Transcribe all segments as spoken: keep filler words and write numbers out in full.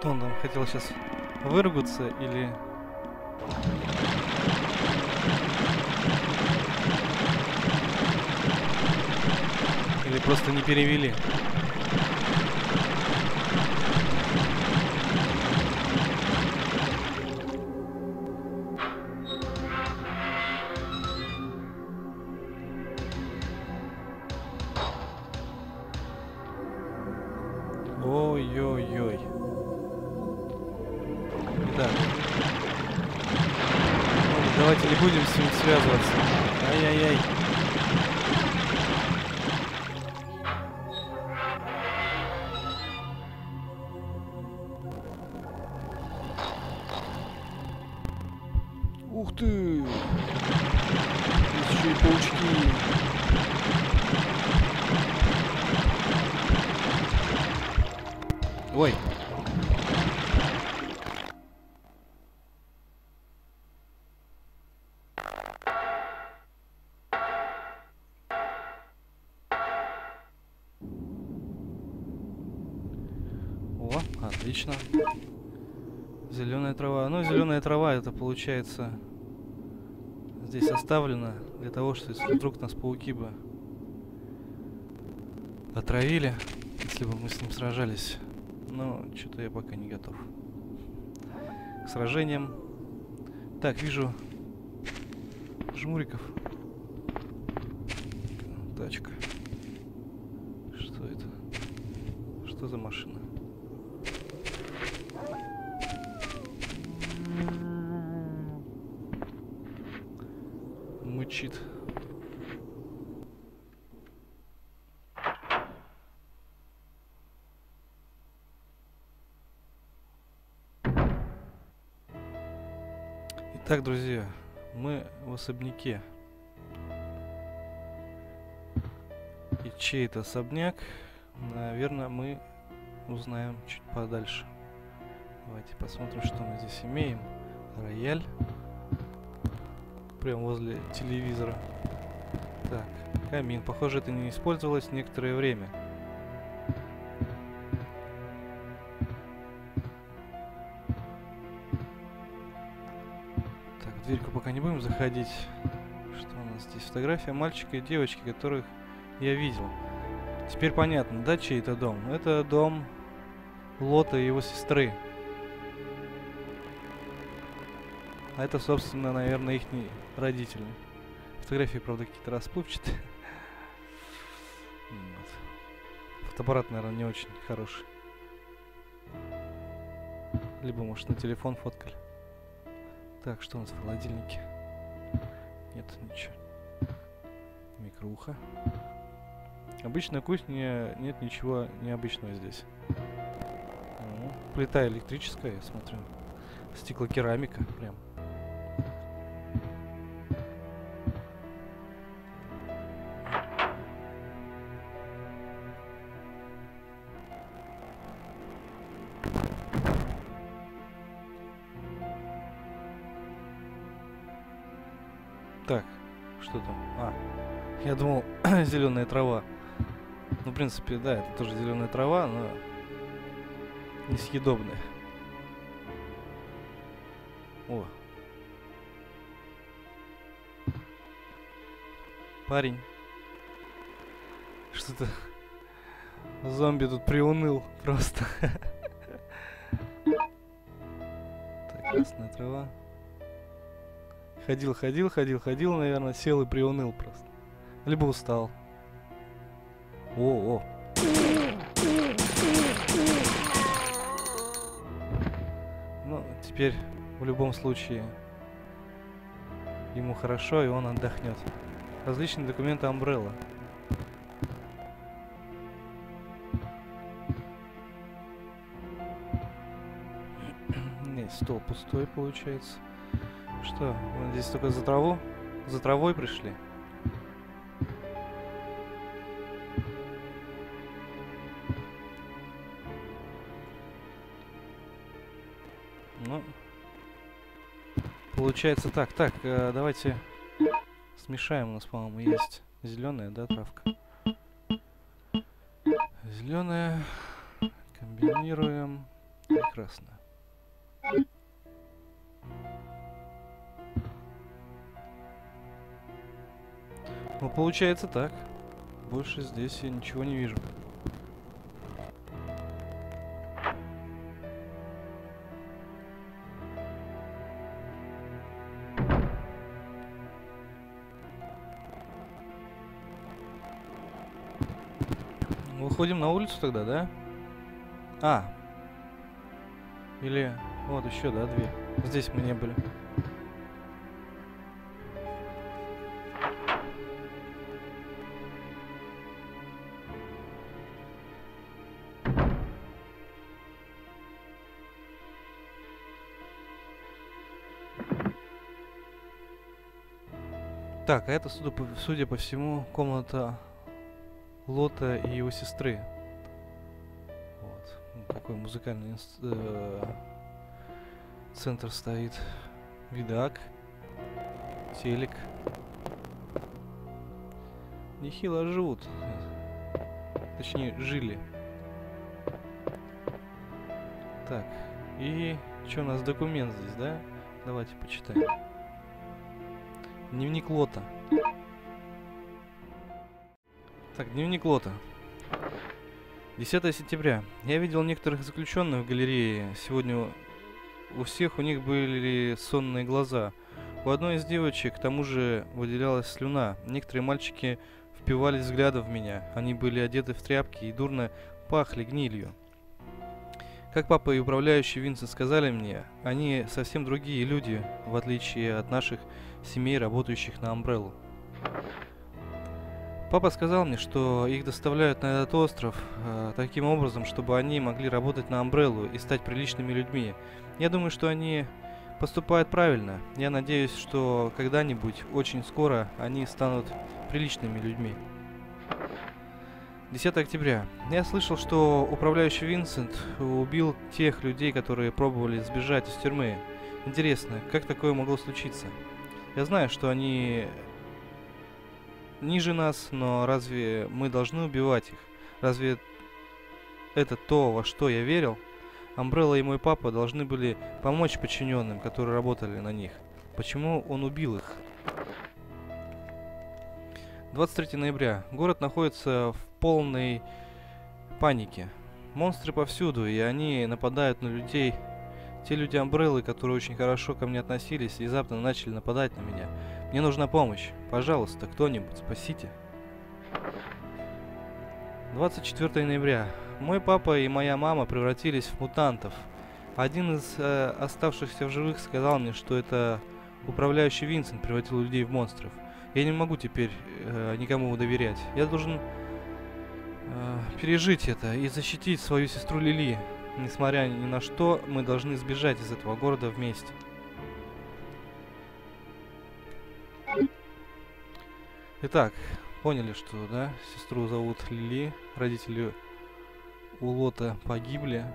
Он там хотел сейчас выругаться или... Или просто не перевели. Ой-ой-ой. Так. Давайте не будем с ним связываться. Ай-яй-яй. Ух ты! Здесь еще и паучки. Ой. О, отлично. Зеленая трава. Ну, зеленая трава, это получается здесь оставлено для того, что если вдруг нас пауки бы отравили, если бы мы с ним сражались. Но что-то я пока не готов к сражениям. Так, вижу жмуриков. Тачка. Что это? Что за машина? Мычит. Итак, друзья, мы в особняке. И чей это особняк, наверное, мы узнаем чуть подальше. Давайте посмотрим, что мы здесь имеем. Рояль. Прямо возле телевизора. Так, камин. Похоже, это не использовалось некоторое время. Так, в дверьку пока не будем заходить. Что у нас здесь? Фотография мальчика и девочки, которых я видел. Теперь понятно, да, чей это дом? Это дом Лота и его сестры. А это, собственно, наверное, их родители. Фотографии, правда, какие-то расплывчатые. Вот. Фотоаппарат, наверное, не очень хороший. Либо, может, на телефон фоткали. Так, что у нас в холодильнике? Нет, ничего. Микруха. Обычная кухня, нет ничего необычного здесь. Ну, плита электрическая, я смотрю. Стеклокерамика, прям. Так, что там? А, я думал, зеленая трава. Ну, в принципе, да, это тоже зеленая трава, но несъедобная. О. Парень. Что-то зомби тут приуныл просто. Так, красная трава. Ходил, ходил, ходил, ходил, наверное, сел и приуныл просто. Либо устал. О, о. Ну, теперь в любом случае ему хорошо, и он отдохнет. Различные документы Umbrella. Нет, стол пустой получается. Что, мы здесь только за траву? За травой пришли? Ну, получается так. Так, э, давайте смешаем. У нас, по-моему, есть зеленая, да, травка? Зеленая. Комбинируем. Прекрасно. Ну, получается так. Больше здесь я ничего не вижу. Выходим на улицу тогда, да? А. Или... Вот еще, да, дверь. Здесь мы не были. Так, а это, судя по, судя по всему, комната Лота и его сестры. Вот. Ну, какой музыкальный инст... э центр стоит. Видак. Телек. Нехило живут. Точнее, жили. Так. И что у нас документ здесь, да? Давайте почитаем. Дневник Лота. Так, дневник Лота. десятое сентября. Я видел некоторых заключенных в галерее. Сегодня у всех у них были сонные глаза. У одной из девочек к тому же выделялась слюна. Некоторые мальчики впивались взглядом в меня. Они были одеты в тряпки и дурно пахли гнилью. Как папа и управляющий Винсент сказали мне, они совсем другие люди, в отличие от наших семей, работающих на Umbrella. Папа сказал мне, что их доставляют на этот остров э, таким образом, чтобы они могли работать на Umbrella и стать приличными людьми. Я думаю, что они поступают правильно. Я надеюсь, что когда-нибудь, очень скоро, они станут приличными людьми. десятое октября. Я слышал, что управляющий Винсент убил тех людей, которые пробовали сбежать из тюрьмы. Интересно, как такое могло случиться? Я знаю, что они ниже нас, но разве мы должны убивать их? Разве это то, во что я верил? Umbrella и мой папа должны были помочь подчиненным, которые работали на них. Почему он убил их? двадцать третьего ноября. Город находится в полной панике. Монстры повсюду, и они нападают на людей. Те люди Umbrella, которые очень хорошо ко мне относились, внезапно начали нападать на меня. Мне нужна помощь. Пожалуйста, кто-нибудь, спасите. двадцать четвёртого ноября. Мой папа и моя мама превратились в мутантов. Один из э, оставшихся в живых сказал мне, что это управляющий Винсент превратил людей в монстров. Я не могу теперь э, никому доверять. Я должен э, пережить это и защитить свою сестру Лили. Несмотря ни на что, мы должны сбежать из этого города вместе. Итак, поняли, что, да, сестру зовут Лили, родители у Лота погибли.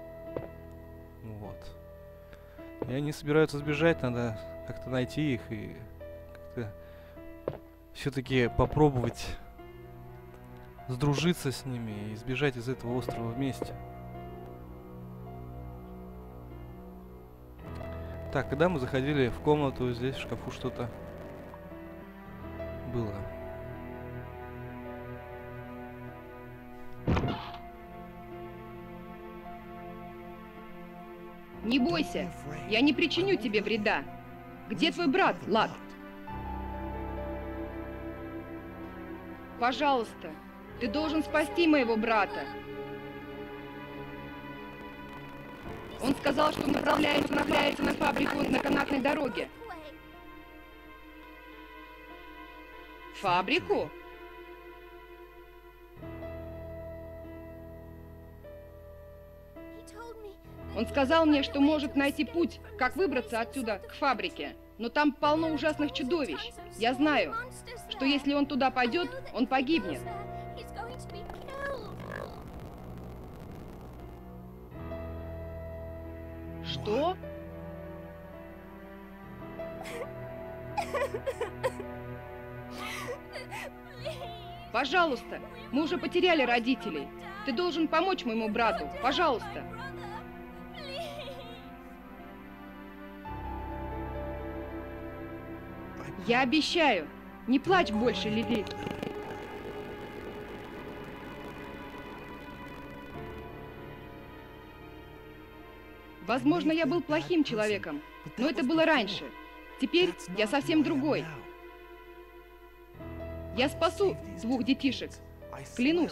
Вот. И они собираются сбежать, надо как-то найти их и как-то все-таки попробовать сдружиться с ними и сбежать из этого острова вместе. Так, когда мы заходили в комнату, здесь в шкафу что-то было. Не бойся, я не причиню тебе вреда. Где твой брат, Лак? Пожалуйста, ты должен спасти моего брата. Он сказал, что направляется, направляется на фабрику на канатной дороге. Фабрику? Он сказал мне, что может найти путь, как выбраться отсюда, к фабрике. Но там полно ужасных чудовищ. Я знаю, что если он туда пойдет, он погибнет. Что? Пожалуйста, мы уже потеряли родителей. Ты должен помочь моему брату, пожалуйста. Я обещаю. Не плачь больше, Лили. Возможно, я был плохим человеком, но это было раньше. Теперь я совсем другой. Я спасу двух детишек. Клянусь.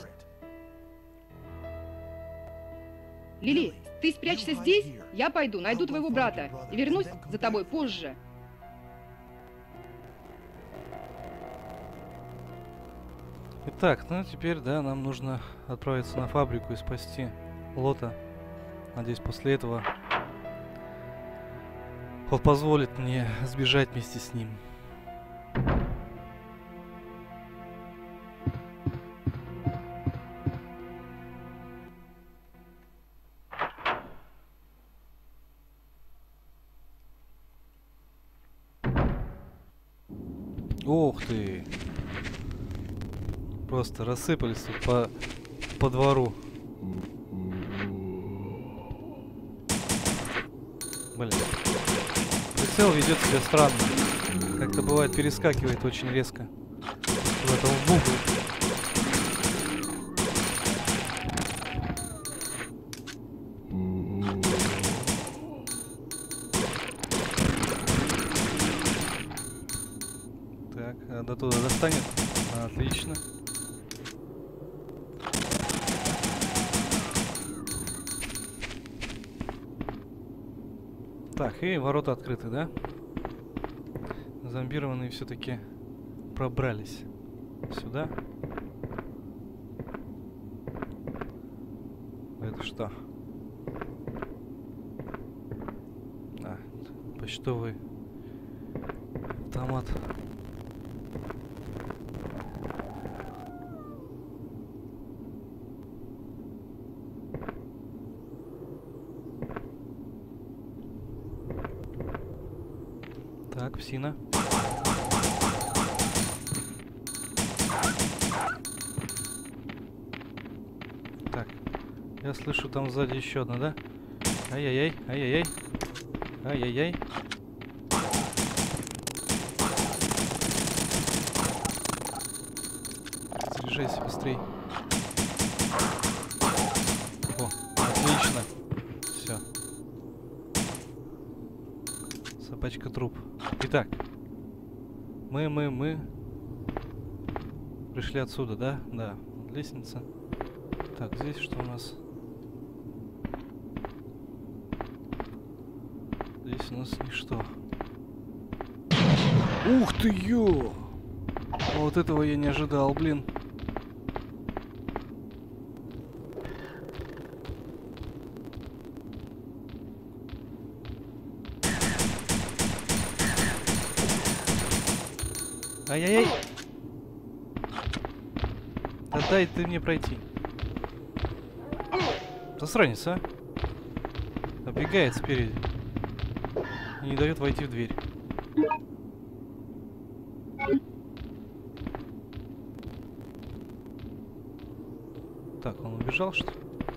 Лили, ты спрячься здесь, я пойду, найду твоего брата и вернусь за тобой позже. Итак, ну теперь, да, нам нужно отправиться на фабрику и спасти Лота. Надеюсь, после этого он позволит мне сбежать вместе с ним. Ух ты! Просто рассыпались тут по, по двору. Блин. Прицел ведет себя странно. Как-то бывает перескакивает очень резко. Куда-то в букву. Так, а до туда достанет? Отлично. Так, и ворота открыты, да? Зомбированные все-таки пробрались сюда. Это что? А, почтовый автомат. Так, псина. Так, я слышу там сзади еще одна, да? Ай-яй-яй, ай-яй-яй. Ай-яй-яй. Заряжайся быстрей. О, отлично. Все. Собачка труп. Итак, мы, мы, мы пришли отсюда, да? Да, лестница. Так, здесь что у нас? Здесь у нас ничто. Ух ты, ё! Вот этого я не ожидал, блин. Ай-яй-яй! Да дай ты мне пройти. Засранец, а? Оббегает спереди. И не дает войти в дверь. Так, он убежал, что ли?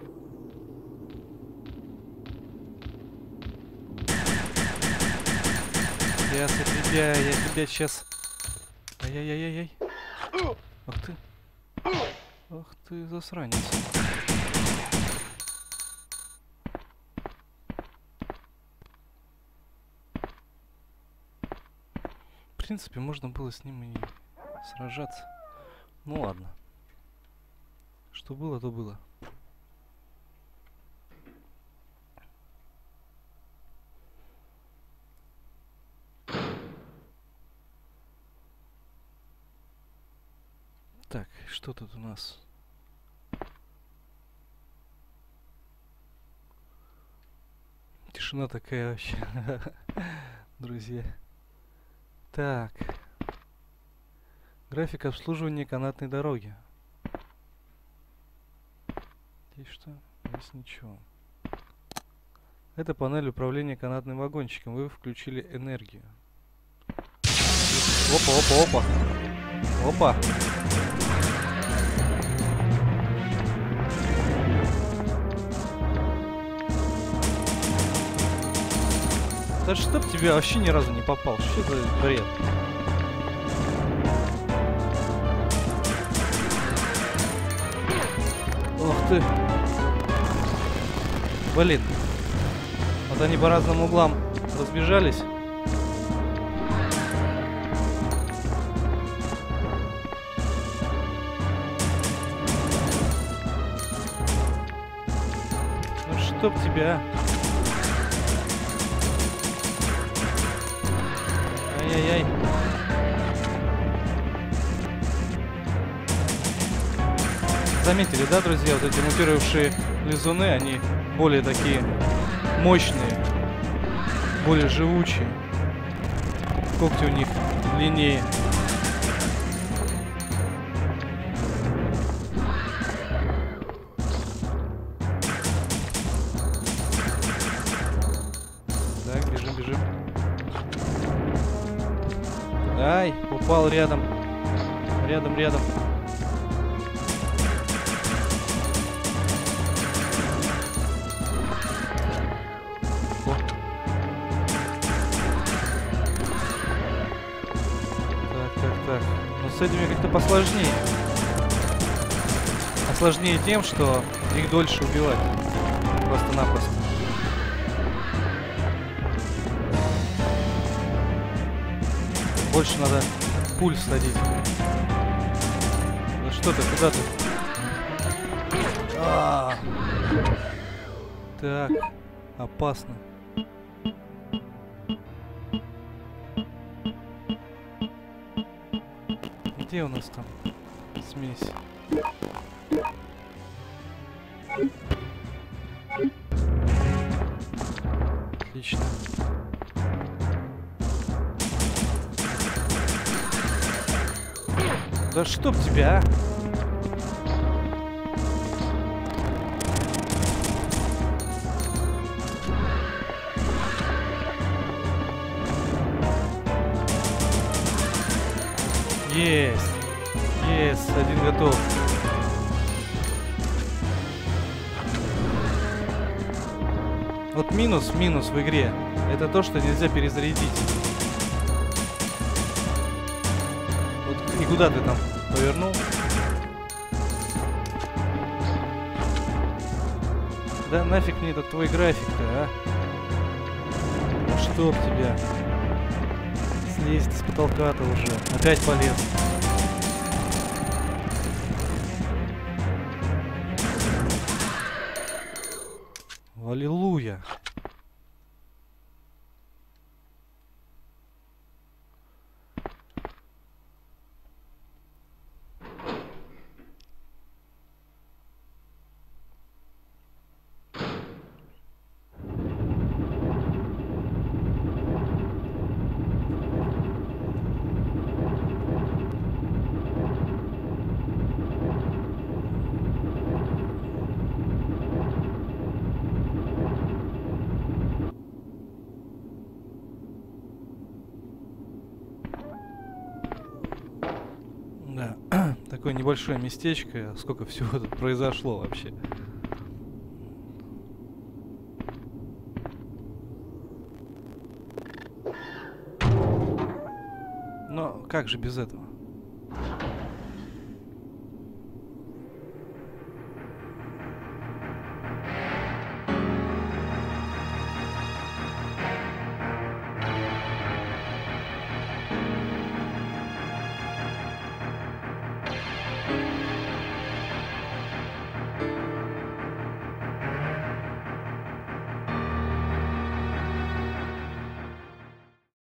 Я тебя, я тебя сейчас... Ай-яй-яй-яй-яй. Ах ты. Ах ты, засранец. В принципе, можно было с ним и сражаться. Ну ладно. Что было, то было. Так, что тут у нас? Тишина такая вообще, друзья. Так. График обслуживания канатной дороги. Здесь что? Здесь ничего. Это панель управления канатным вагончиком. Вы включили энергию. Опа, опа, опа. Опа. Да чтоб тебя вообще ни разу не попал. Что за бред? ты. Блин. Вот они по разным углам разбежались. Ну чтоб тебя. Ай-яй-яй. Заметили, да, друзья, вот эти мутировавшие лизуны, они более такие мощные, более живучие. Когти у них длиннее. Так, бежим, бежим. Ай, упал рядом. Рядом, рядом. С этими как-то посложнее. А сложнее тем, что их дольше убивать. Просто-напросто. Больше надо пуль всадить. Ну что ты, куда ты? А -а -а. Так, опасно. Где у нас там смесь? Отлично. Да чтоб тебя, а? Есть! Есть! Один готов. Вот минус, минус в игре. Это то, что нельзя перезарядить. Вот и куда ты там повернул? Да нафиг мне этот твой график-то, а? Ну чтоб тебя. Слезть с потолка-то уже. Опять полез. Аллилуйя. Да, такое небольшое местечко, сколько всего тут произошло вообще. Но как же без этого?